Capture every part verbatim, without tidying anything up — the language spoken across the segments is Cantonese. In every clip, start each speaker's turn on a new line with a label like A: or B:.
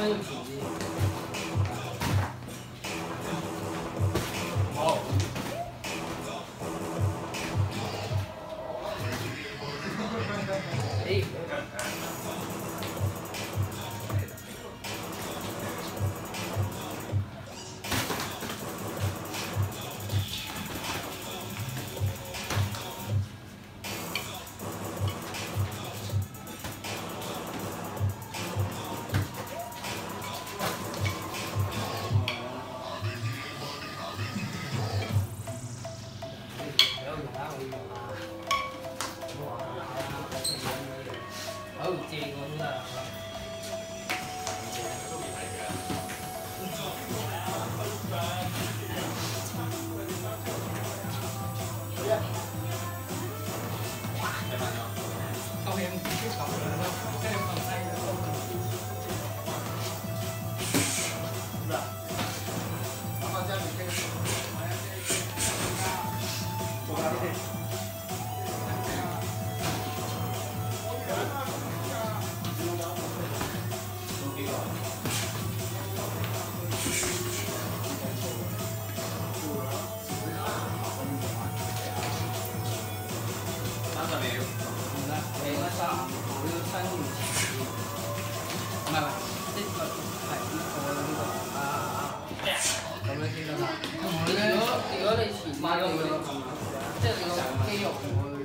A: 要前啲。好。誒。好正喎真係。後面唔知咁樣咯，跟住放低咗。嗱，然後這樣你可以做下呢啲。 三十秒。唔得，你嗰三我要伸完前啲。唔係唔係，即係係呢個呢個啊啊咁樣先得啦。同埋咧，如果如果你前買咗佢，即係你個肌肉唔會，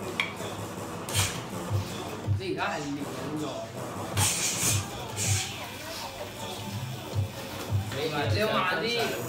A: 你而家係練緊咗。你你要慢啲。